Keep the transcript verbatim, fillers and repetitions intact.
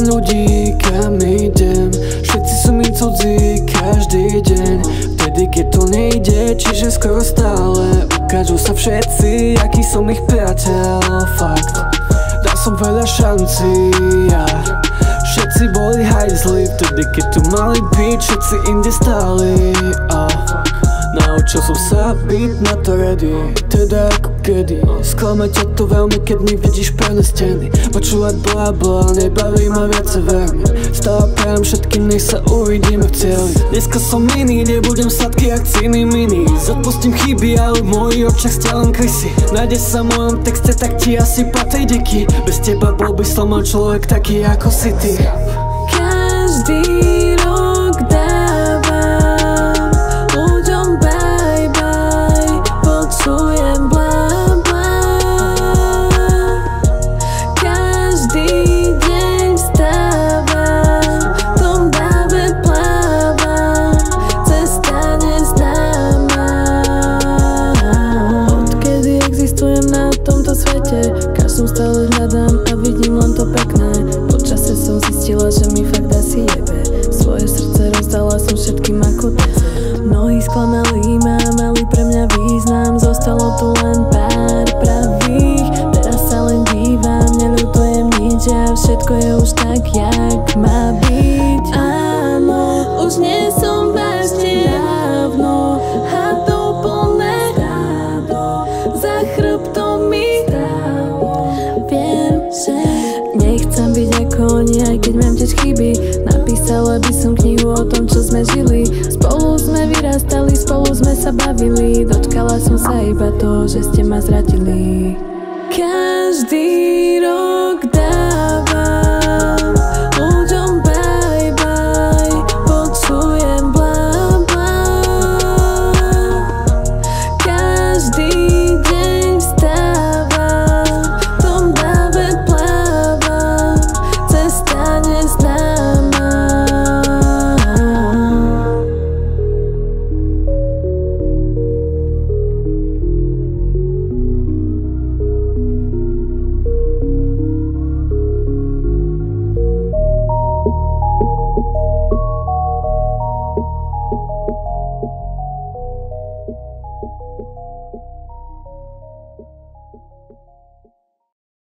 ľudí, kam idem. Všetci sú mi cudzí každý deň. Vtedy keď to nejde, čiže skoro stále ukážu sa všetci, aký som ich priateľ. Fakt, dal som veľa šancí, ja. Všetci boli hajzli, vtedy keď tu mali byť, všetci inde stáli. oh. Naučil som sa byť na to ready, teda ako kedy. Sklame ťa to veľmi, keď mi vidíš pevné steny. Počúvať blá blá, nebaví ma viac vermi. Stále prajem všetkým, nech sa uvidíme v cieli. Dneska som iný, nebudem sladký jak cíny mini. Odpustím chyby, ale v mojich očiach stále len krysy. Nájde sa v mojom texte, tak ti asi patrí deky. Bez teba bol by som človek taký ako si ty. Každý rok dávam ľuďom bye bye, počujem blá blá. Každý deň vstávam, v tom dáve plávam, cesta neznáma. Odkedy existujem na tomto svete, každom stále hľadám a vidím len to pekné. Počase som zistila, že mi fakt asi jebe. Svoje srdce rozdala som všetkým ako teze. Mnohí sklamali ma, mali pre mňa význam. Zostalo tu len pár pravých. Teraz sa len dívam, neľutujem nič a všetko je už tak, jak má byť. Áno, už nie som vážne dávno hadov plné stádo, za chrbtom mi stálo. Viem, že nechcem byť ako oni, aj keď mám tiež chyby. Napísala by som knihu o tom, čo sme žili. Spolu sme vyrastali, spolu sme sa bavili. Dočkala som sa iba toho, že ste ma zradili. Každý rok